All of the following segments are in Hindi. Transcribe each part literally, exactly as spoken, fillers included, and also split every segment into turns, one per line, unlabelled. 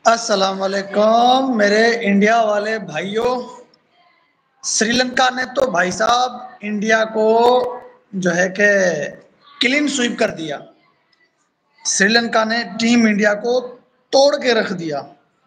अस्सलाम वालेकुम मेरे इंडिया वाले भाइयों। श्रीलंका ने तो भाई साहब इंडिया को जो है कि क्लीन स्वीप कर दिया। श्रीलंका ने टीम इंडिया को तोड़ के रख दिया।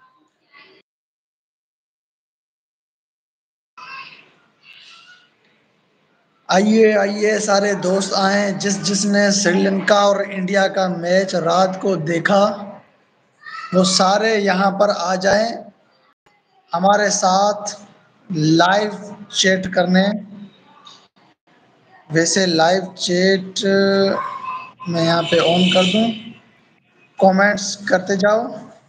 आइए आइए सारे दोस्त आए, जिस जिसने श्रीलंका और इंडिया का मैच रात को देखा वो सारे यहाँ पर आ जाएं हमारे साथ लाइव चैट करने। वैसे लाइव चैट मैं यहाँ पे ऑन कर दूं, कमेंट्स करते जाओ।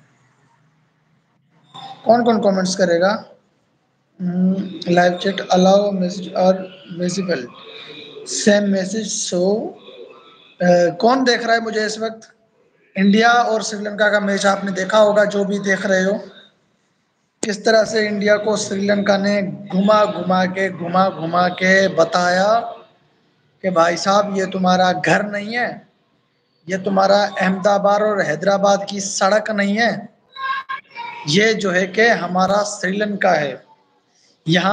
कौन कौन कमेंट्स करेगा? लाइव चैट अलाउ मैसेज और विजिबल सेम मैसेज शो। कौन देख रहा है मुझे इस वक्त? इंडिया और श्रीलंका का मैच आपने देखा होगा, जो भी देख रहे हो। किस तरह से इंडिया को श्रीलंका ने घुमा घुमा के घुमा घुमा के बताया कि भाई साहब ये तुम्हारा घर नहीं है, ये तुम्हारा अहमदाबाद और हैदराबाद की सड़क नहीं है, ये जो है कि हमारा श्रीलंका है। यहाँ